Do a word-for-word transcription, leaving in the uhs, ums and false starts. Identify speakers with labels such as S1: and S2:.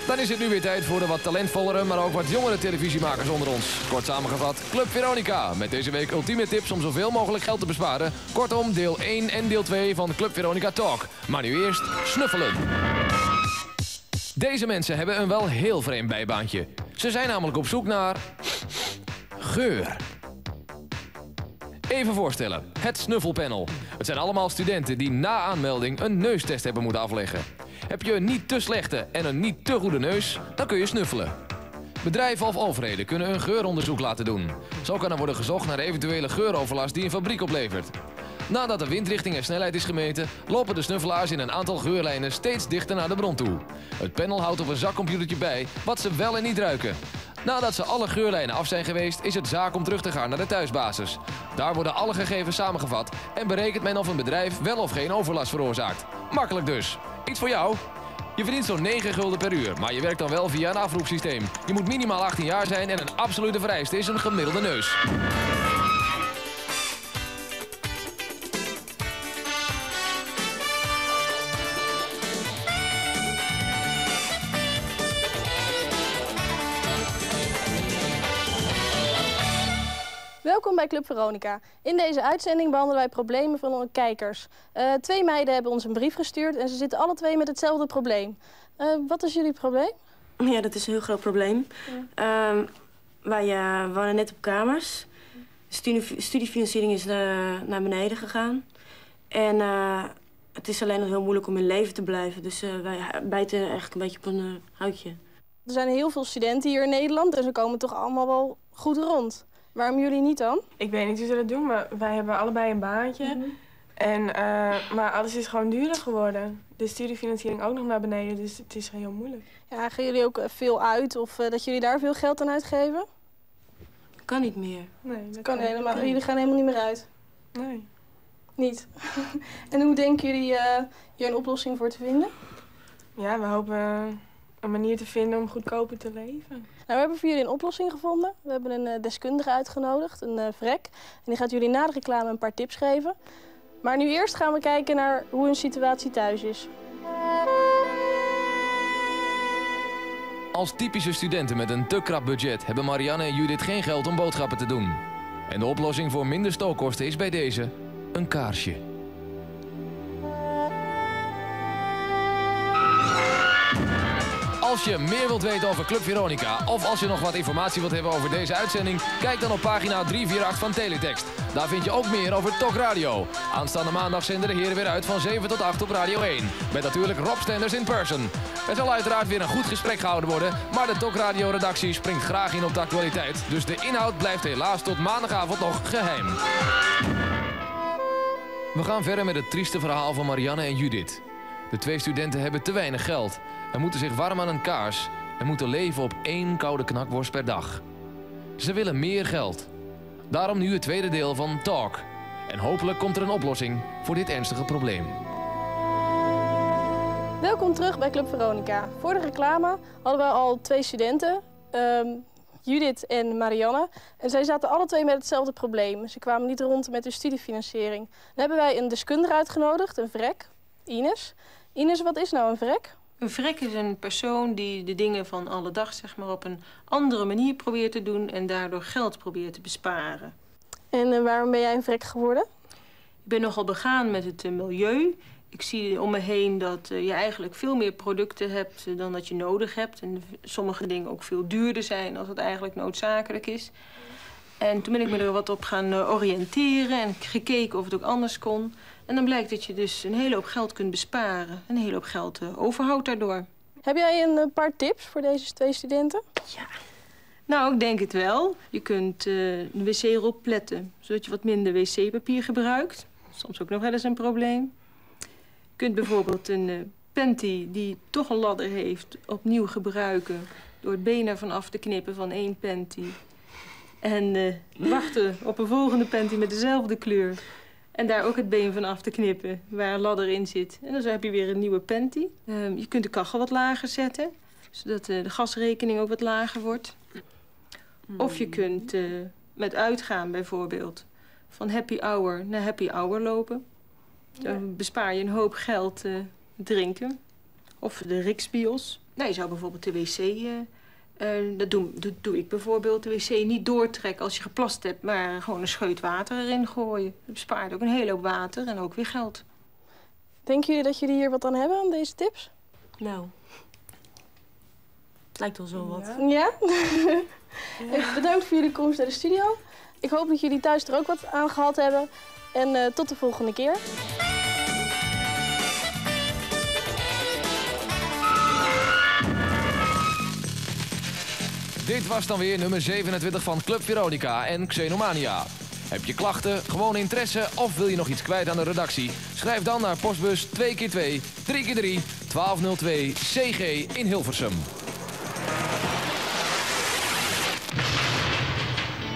S1: Dan is het nu weer tijd voor de wat talentvollere, maar ook wat jongere televisiemakers onder ons. Kort samengevat, Club Veronica. Met deze week ultieme tips om zoveel mogelijk geld te besparen. Kortom, deel één en deel twee van Club Veronica Talk. Maar nu eerst snuffelen. Deze mensen hebben een wel heel vreemd bijbaantje. Ze zijn namelijk op zoek naar... geur. Even voorstellen, het snuffelpanel. Het zijn allemaal studenten die na aanmelding een neustest hebben moeten afleggen. Heb je een niet te slechte en een niet te goede neus, dan kun je snuffelen. Bedrijven of overheden kunnen een geuronderzoek laten doen. Zo kan er worden gezocht naar eventuele geuroverlast die een fabriek oplevert. Nadat de windrichting en snelheid is gemeten, lopen de snuffelaars in een aantal geurlijnen steeds dichter naar de bron toe. Het panel houdt op een zakcomputertje bij wat ze wel en niet ruiken. Nadat ze alle geurlijnen af zijn geweest, is het zaak om terug te gaan naar de thuisbasis. Daar worden alle gegevens samengevat en berekent men of een bedrijf wel of geen overlast veroorzaakt. Makkelijk dus. Iets voor jou? Je verdient zo'n negen gulden per uur, maar je werkt dan wel via een afroepsysteem. Je moet minimaal achttien jaar zijn en een absolute vereiste is een gemiddelde neus.
S2: Welkom bij Club Veronica. In deze uitzending behandelen wij problemen van onze kijkers. Uh, twee meiden hebben ons een brief gestuurd en ze zitten alle twee met hetzelfde probleem. Uh, wat is jullie probleem?
S3: Ja, dat is een heel groot probleem. Ja. Uh, wij uh, wonen net op kamers. De studie, studiefinanciering is uh, naar beneden gegaan. En uh, het is alleen nog heel moeilijk om in leven te blijven. Dus uh, wij bijten eigenlijk een beetje op een uh, houtje.
S2: Er zijn heel veel studenten hier in Nederland en ze komen toch allemaal wel goed rond. Waarom jullie niet dan?
S4: Ik weet niet hoe ze dat doen, maar wij hebben allebei een baantje. Mm-hmm. en, uh, maar alles is gewoon duurder geworden. De studiefinanciering ook nog naar beneden, dus het is heel moeilijk.
S2: Ja, gaan jullie ook veel uit of uh, dat jullie daar veel geld aan uitgeven?
S3: Kan niet meer.
S2: Nee, dat kan, kan helemaal. Kan. Jullie gaan helemaal niet meer uit?
S4: Nee.
S2: Niet? En hoe denken jullie uh, hier een oplossing voor te vinden?
S4: Ja, we hopen een manier te vinden om goedkoper te leven.
S2: Nou, we hebben voor jullie een oplossing gevonden. We hebben een uh, deskundige uitgenodigd, een uh, vrek. En die gaat jullie na de reclame een paar tips geven. Maar nu eerst gaan we kijken naar hoe hun situatie thuis is.
S1: Als typische studenten met een te krap budget hebben Marianne en Judith geen geld om boodschappen te doen. En de oplossing voor minder stookkosten is bij deze een kaarsje. Als je meer wilt weten over Club Veronica of als je nog wat informatie wilt hebben over deze uitzending, kijk dan op pagina drie vier acht van Teletext. Daar vind je ook meer over Talk Radio. Aanstaande maandag zenden de heren weer uit van zeven tot acht op Radio één. Met natuurlijk Rob Stenders in person. Er zal uiteraard weer een goed gesprek gehouden worden, maar de Talk Radio redactie springt graag in op de actualiteit. Dus de inhoud blijft helaas tot maandagavond nog geheim. We gaan verder met het trieste verhaal van Marianne en Judith. De twee studenten hebben te weinig geld en moeten zich warm aan een kaars en moeten leven op één koude knakworst per dag. Ze willen meer geld. Daarom nu het tweede deel van Talk. En hopelijk komt er een oplossing voor dit ernstige probleem.
S2: Welkom terug bij Club Veronica. Voor de reclame hadden we al twee studenten, um, Judith en Marianne. En zij zaten alle twee met hetzelfde probleem. Ze kwamen niet rond met hun studiefinanciering. Dan hebben wij een deskundige uitgenodigd, een vrek, Ines. Ines, wat is nou een vrek?
S5: Een vrek is een persoon die de dingen van alle dag zeg maar, op een andere manier probeert te doen en daardoor geld probeert te besparen.
S2: En uh, waarom ben jij een vrek geworden?
S5: Ik ben nogal begaan met het uh, milieu. Ik zie om me heen dat uh, je eigenlijk veel meer producten hebt uh, dan dat je nodig hebt. En sommige dingen ook veel duurder zijn als het eigenlijk noodzakelijk is. En toen ben ik me er wat op gaan uh, oriënteren en gekeken of het ook anders kon. En dan blijkt dat je dus een hele hoop geld kunt besparen. Een hele hoop geld uh, overhoudt daardoor.
S2: Heb jij een uh, paar tips voor deze twee studenten?
S5: Ja. Nou, ik denk het wel. Je kunt uh, een wc-rol pletten, zodat je wat minder wc-papier gebruikt. Soms ook nog wel eens een probleem. Je kunt bijvoorbeeld een uh, panty die toch een ladder heeft opnieuw gebruiken door het been ervan af te knippen van één panty. En uh, wachten op een volgende panty met dezelfde kleur. En daar ook het been van af te knippen, waar een ladder in zit. En dan heb je weer een nieuwe panty. Uh, je kunt de kachel wat lager zetten, zodat uh, de gasrekening ook wat lager wordt. Of je kunt uh, met uitgaan bijvoorbeeld van happy hour naar happy hour lopen. Dan bespaar je een hoop geld uh, drinken. Of de Riksbios. Nou, je zou bijvoorbeeld de wc... Uh, uh, dat, doe, dat doe ik bijvoorbeeld, de wc niet doortrekken als je geplast hebt... maar gewoon een scheut water erin gooien. Dat bespaart ook een hele hoop water en ook weer geld.
S2: Denken jullie dat jullie hier wat aan hebben, aan deze tips?
S3: Nou, het lijkt wel zo wat.
S2: Ja? ja? ja. Bedankt voor jullie komst naar de studio. Ik hoop dat jullie thuis er ook wat aan gehad hebben. En uh, tot de volgende keer.
S1: Dit was dan weer nummer zevenentwintig van Club Veronica en Xenomania. Heb je klachten, gewoon interesse of wil je nog iets kwijt aan de redactie? Schrijf dan naar postbus twee keer twee, drie keer drie, twaalf nul twee C G in Hilversum.